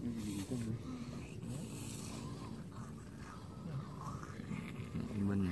Gimana?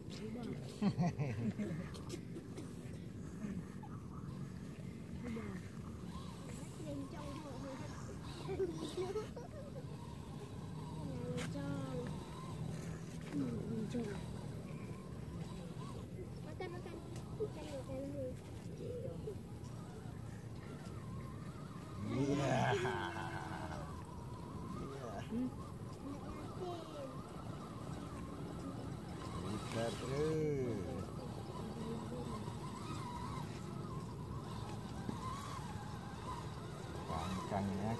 Kangkang ya.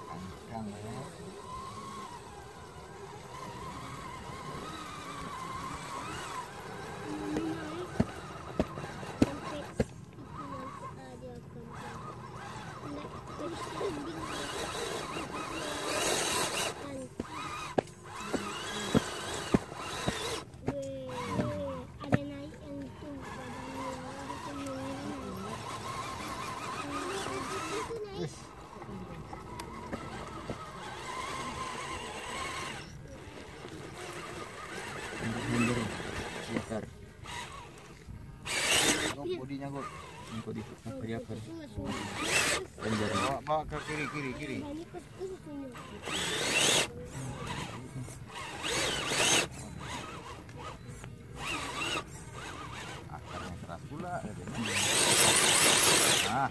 Bodinya kok bawa ke kiri. Akarnya keras pula. Nah.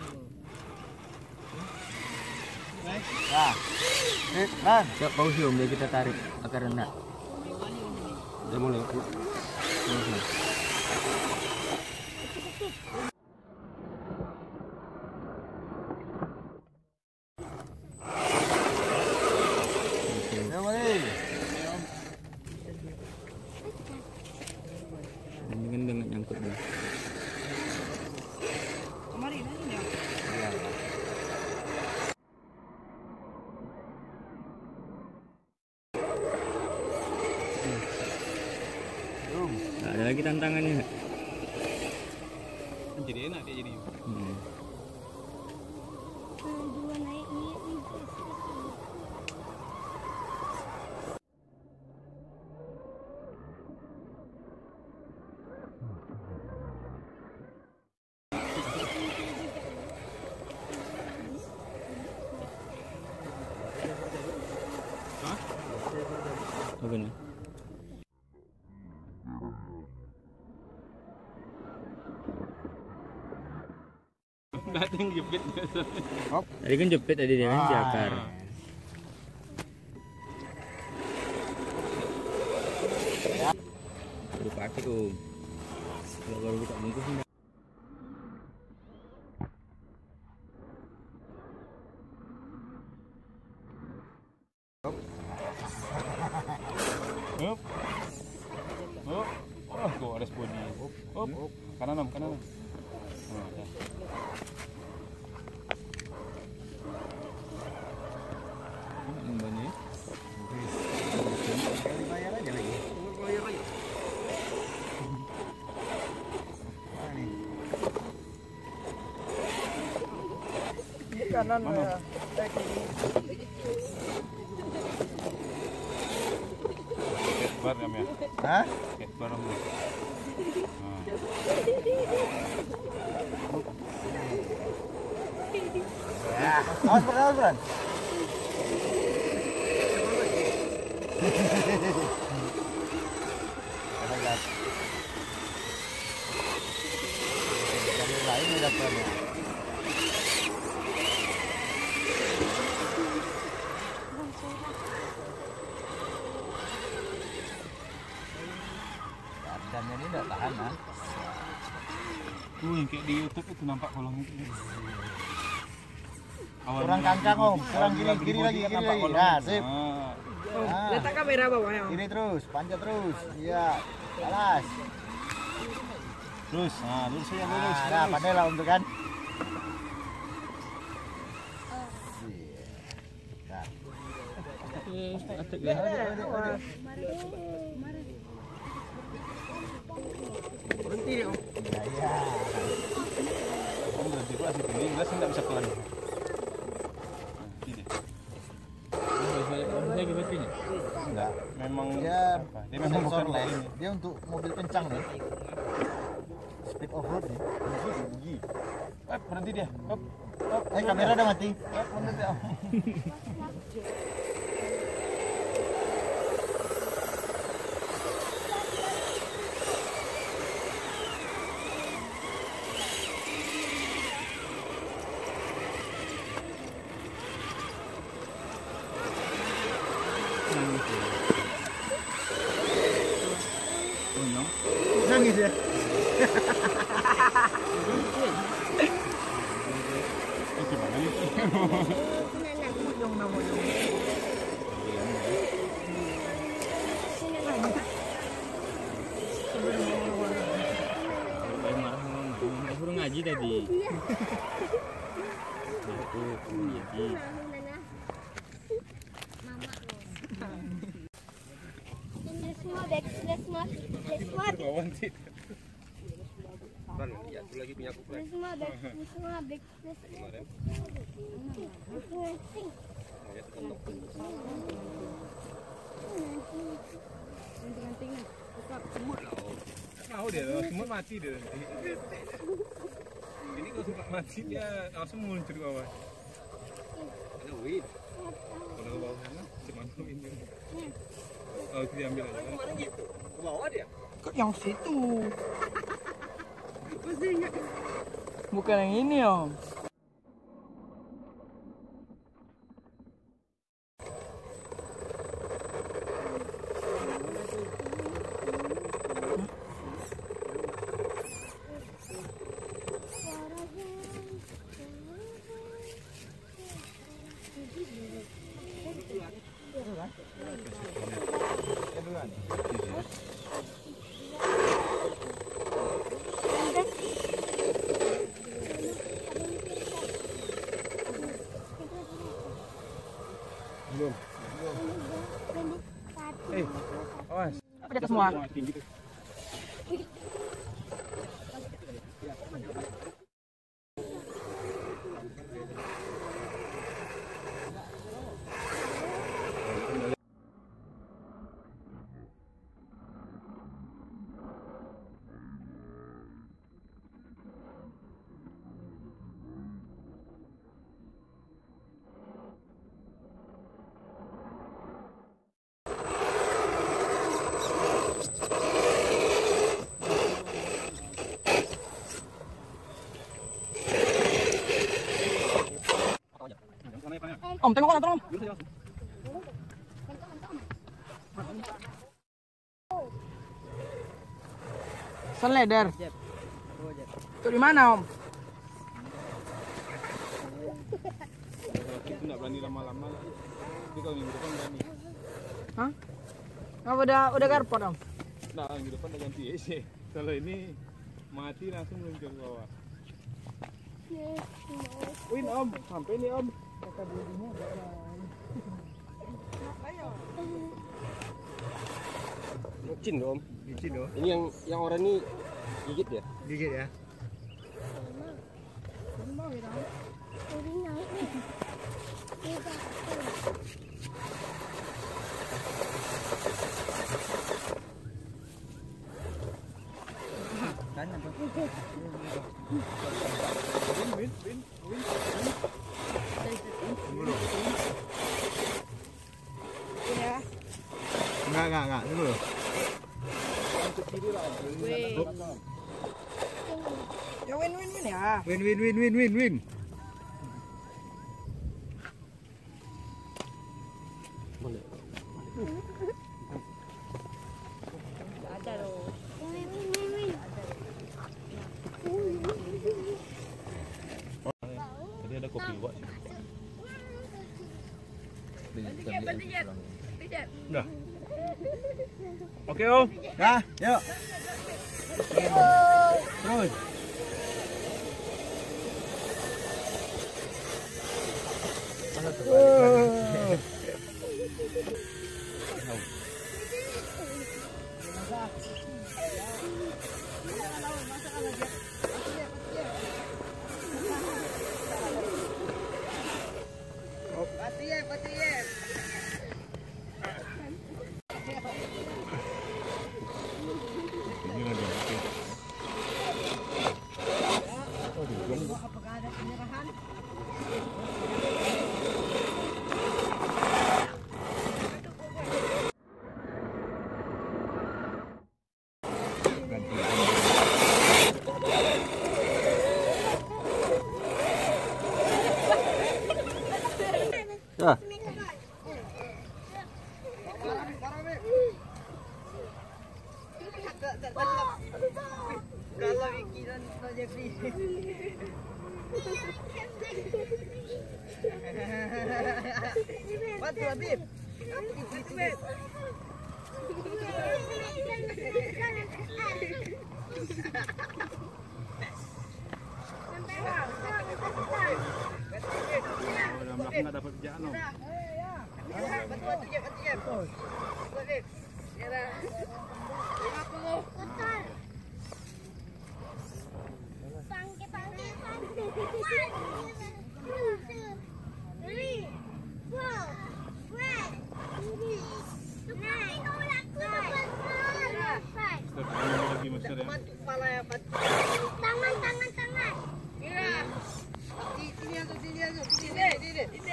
Nah, siap bau sium dia kita tarik akarnya. Dia mulai. Dengan nyangkut dia. Kemarin ini ya. Nah, ada lagi tantangannya. Jadi enak dia jadi. Dua naik ini. Apa nih? Datang jepit. Tadi kan jepit tadi dia kan jakar. Baru pakai tuh. Kalau baru buka bungkus ini. Hop. Oh, go ada body. Hop. Kanan. Nah, dah. Ini. Bayar aja lagi. Kanan ya. Bar ya, Mia. Hah? Bar mu. Ya, awas beran. Lain dapat. Dannya ini enggak tahan kan? Yang kayak di YouTube itu nampak kolong itu. Kurang kancang om, kurang kiri lagi. Nah, sip. Letak kamera bawahnya. Kiri terus, panjat terus. Iya, alas. Lurus ya lurus. Nah, pandai lah untuk kan. Berhenti deh om. Iya. Om berhenti pula sih ini, enggak sih enggak bisa pelan. Ini. apa. Dia memang bukan Sensor lane. ini. Dia untuk mobil kencang nih. Speed off road nih. Gigi. Berhenti dia. Hop. Kamera udah mati. Mundur dia. Nangis ya. Gimana nih? Yung namo yung. Marah suruh ngaji tadi. Aku ngaji. Let's not. Bawaan sih. Ya, aku lagi punya kuplek. Tahu dia, semut mati dia. Ini kalau sempat mati dia langsung muncul ke bawah. Ada win. Kalau ke bawah sana cuma ini. Oh, itu diambil aja. Kemarin gitu. Ke bawah dia. Yang situ. Bukan yang ini om. Belum. Awas. Apa di atas semua? Tinggi tuh. Om, tengok kanan, om. Seleder. Itu di mana, om? Itu nggak berani lama-lama. Tapi kalau minggu depan berani. Hah? Kamu udah garpot, om? Nah, minggu depan udah ganti EC. Kalau ini mati langsung muncul ke bawah. Win om, sampai nih om. Kata bulunya Micin dong. Licin loh. Ini yang orang ini gigit ya. Gigit ya. Enggak. Ini loh. Ya win ya. Win. Ada loh. Tadi ada kopi luwak sih. Udah. Oke om. Dah, yuk. Terus. Dah. Kalau bikinan saja free. Bantu Habib. Habib. Dalam belakang nggak dapat kerjaan loh. Bantu Jeb. Habib. Ya. 50. Lagi master ya. Kepala ya, tangan. Mira. Sini aja. Sini.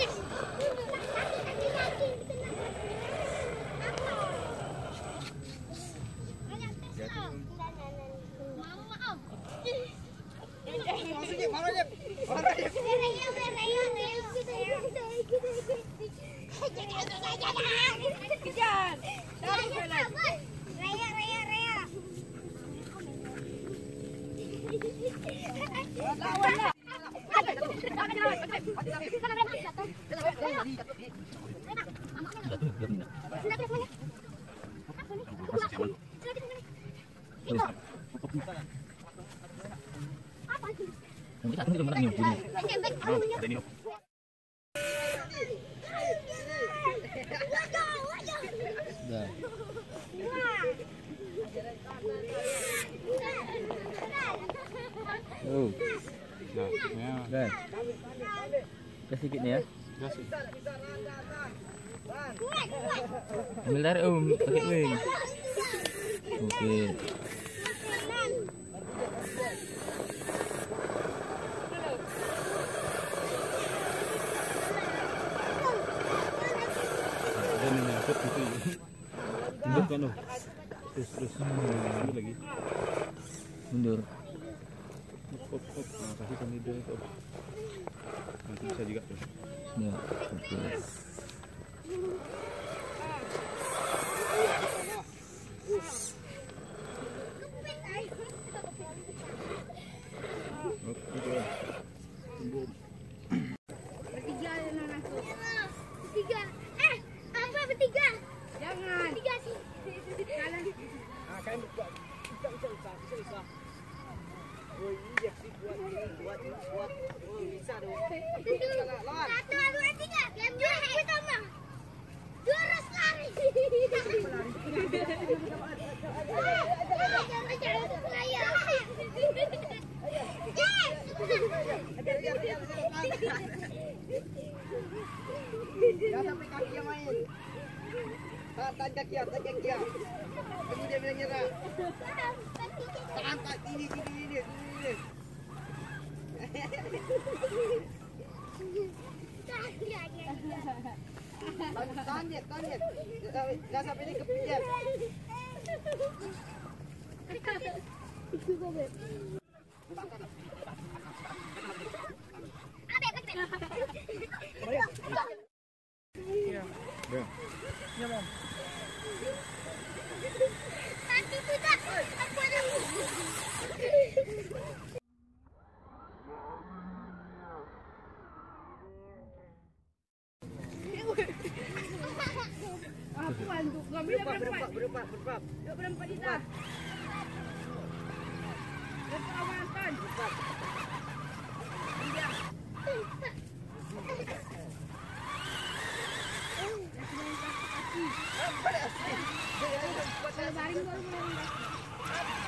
Dah. Oh, Nah, ya. dah. Dah sikit ni ya. Dah sih. Ambil tarik pakai wing. Okey. Ada ni nyangkut gitu. Tunduk kan lo. Terus. Mundur lagi. Mundur. Op. Nah, kasih ke middle itu. Nanti bisa juga tuh. Ya, okey. Oke. Tunggu. Bertiga. Apa bertiga? Jangan. Bertiga sih. Satu, dua, tiga. Yang juara pertama. Jurus lari. Jangan sampai kaki yang main. Tahan kaki ya. Tunggu dia bila nyerah. Tahan tak ini. Tahan dia. Jangan sampai ini kepijat. Dah. Kaki tidak. Apa dah? Berempat. Berempat kita. Baring baru.